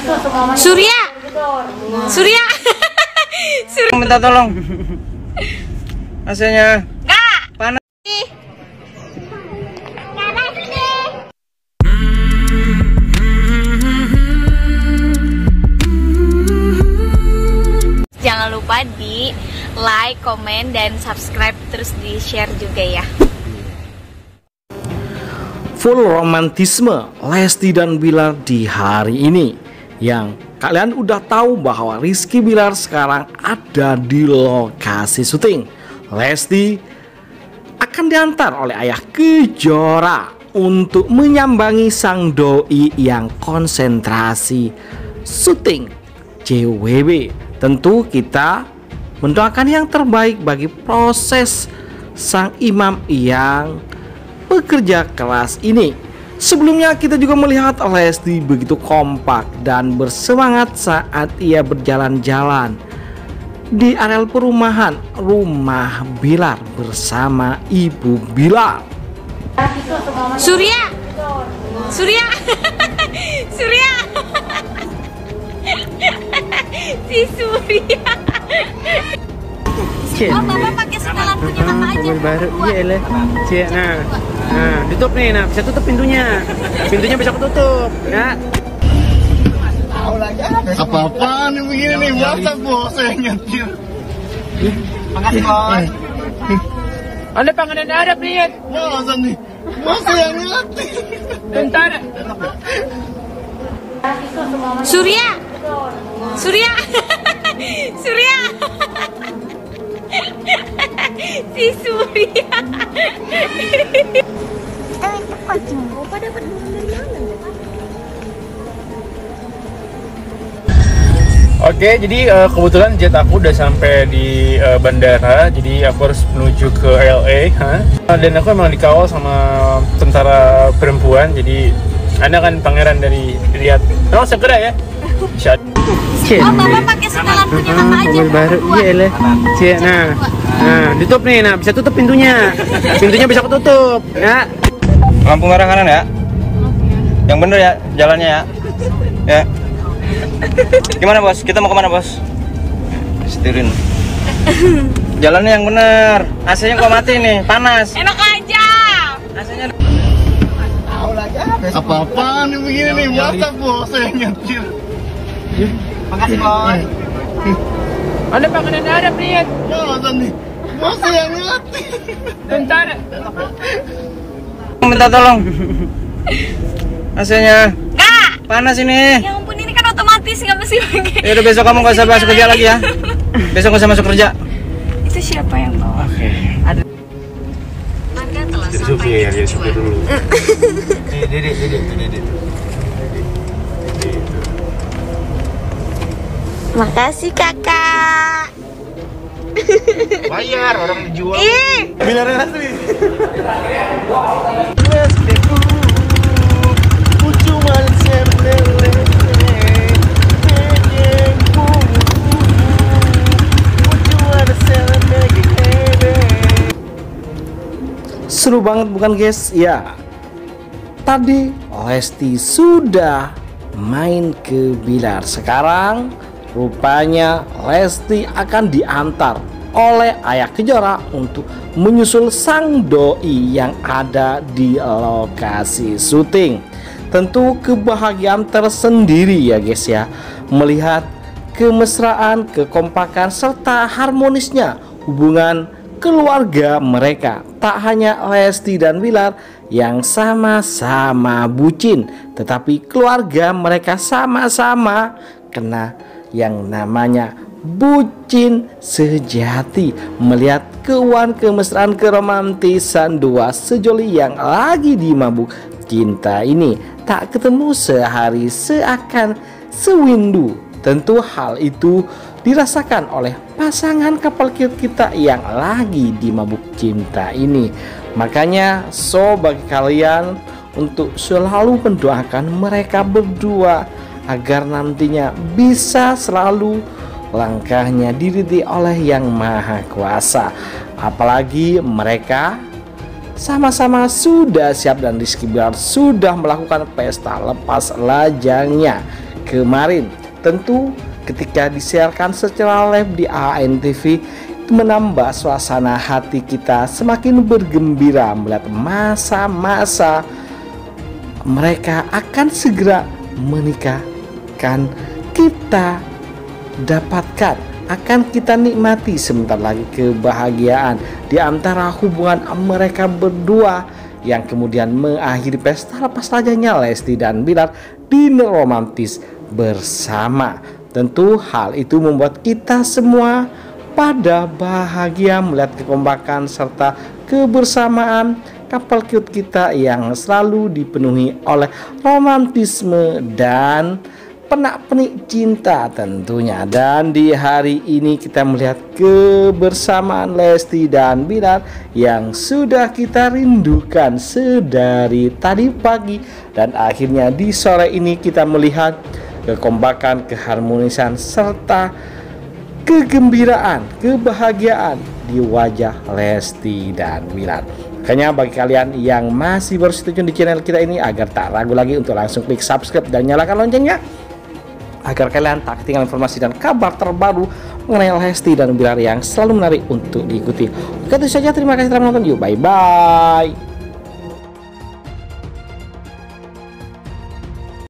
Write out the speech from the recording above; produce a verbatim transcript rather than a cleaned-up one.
Surya, Surya, Surya. Minta tolong. A C-nya. Nggak. Panas. Jangan lupa di like, komen, dan subscribe, terus di share juga ya. Full romantisme Lesti dan Bilar di hari ini. Yang kalian udah tahu bahwa Rizky Bilar sekarang ada di lokasi syuting. Lesti akan diantar oleh ayah Kejora untuk menyambangi sang doi yang konsentrasi syuting J W B. Tentu kita mendoakan yang terbaik bagi proses sang imam yang bekerja keras ini. Sebelumnya kita juga melihat Lesti begitu kompak dan bersemangat saat ia berjalan-jalan di areal perumahan rumah Bilar bersama ibu Bilar. Surya, Surya, Surya, si Surya. Oh, Bapak pakai setelan punya Kakak aja. Baru iya lah. Cek, nah. Nah, tutup nih, nah bisa tutup pintunya. Pintunya bisa ketutup, ya. Apa-apaan nih begini nih, masa bos saya nyetir. Makasih bos. Anda panganan Arab lihat. Masa nih, masa yang nyetir. Bentar. Surya, Surya, Surya, si Surya. Oke, jadi uh, kebetulan jet aku udah sampai di uh, bandara, jadi aku harus menuju ke L A, huh? Dan aku emang dikawal sama tentara perempuan, jadi Anda kan pangeran dari Riyadh. Oh, segera ya. Syad. Oh, Bapak pakai setelan punya Kakak aja. Baru iya lah. Cek, nah. Nah, tutup nih, nah bisa tutup pintunya. Pintunya bisa ketutup, ya. Lampu merah kanan ya. Yang bener ya jalannya ya. Ya. Gimana bos? Kita mau kemana bos? Setirin. Jalannya yang bener. A C-nya gua mati nih, panas. Enak aja. A C-nya. Apa-apaan nih begini nih, masa bos saya nyetir. Makasih bos. Anda panganan Arab lihat. Masa nih, masa yang nyetir. Bentar. Minta tolong. A C-nya. Nggak. Panas ini. Ya ampun, ini kan otomatis, nggak mesti pakai. Ya udah, besok kamu gak usah masuk kerja lagi ya. Besok gak usah masuk kerja. Itu siapa yang bawa? Oke. Anda telah Jadi sampai supir ya, di jadi supir tujuan. dulu. Dedek, dedek, dedek. Makasih kakak. Bayar, orang dijual. Ih, Bilar asli. Seru banget bukan guys? Ya, tadi Lesti sudah main ke Bilar. Sekarang rupanya Lesti akan diantar oleh ayah Kejora untuk menyusul sang doi yang ada di lokasi syuting. Tentu kebahagiaan tersendiri ya guys ya, melihat kemesraan, kekompakan serta harmonisnya hubungan keluarga mereka. Tak hanya Lesti dan Bilar yang sama-sama bucin, tetapi keluarga mereka sama-sama kena yang namanya bucin sejati. Melihat keuangan, kemesraan, keromantisan dua sejoli yang lagi di mabuk cinta ini, tak ketemu sehari seakan sewindu. Tentu hal itu dirasakan oleh pasangan couple cute kita yang lagi di mabuk cinta ini. Makanya so bagi kalian untuk selalu mendoakan mereka berdua agar nantinya bisa selalu langkahnya diridhoi oleh Yang Maha Kuasa. Apalagi mereka sama-sama sudah siap dan Rizky Bilar sudah melakukan pesta lepas lajangnya kemarin. Tentu ketika disiarkan secara live di A N T V itu menambah suasana hati kita semakin bergembira melihat masa-masa mereka akan segera menikah. Kan kita dapatkan, akan kita nikmati sebentar lagi kebahagiaan di antara hubungan mereka berdua yang kemudian mengakhiri pesta lepas rajanya Lesti dan Bilar dinner romantis bersama. Tentu hal itu membuat kita semua pada bahagia melihat kekompakan serta kebersamaan couple cute kita yang selalu dipenuhi oleh romantisme dan penak-penik cinta tentunya. Dan di hari ini kita melihat kebersamaan Lesti dan Bilar yang sudah kita rindukan sedari tadi pagi, dan akhirnya di sore ini kita melihat kekompakan, keharmonisan serta kegembiraan, kebahagiaan di wajah Lesti dan Bilar. Makanya bagi kalian yang masih baru stay tune di channel kita ini, agar tak ragu lagi untuk langsung klik subscribe dan nyalakan loncengnya, agar kalian tak ketinggalan informasi dan kabar terbaru mengenai Lesti dan Bilar yang selalu menarik untuk diikuti. Oke, itu saja, terima kasih telah menonton. Yuk, bye bye.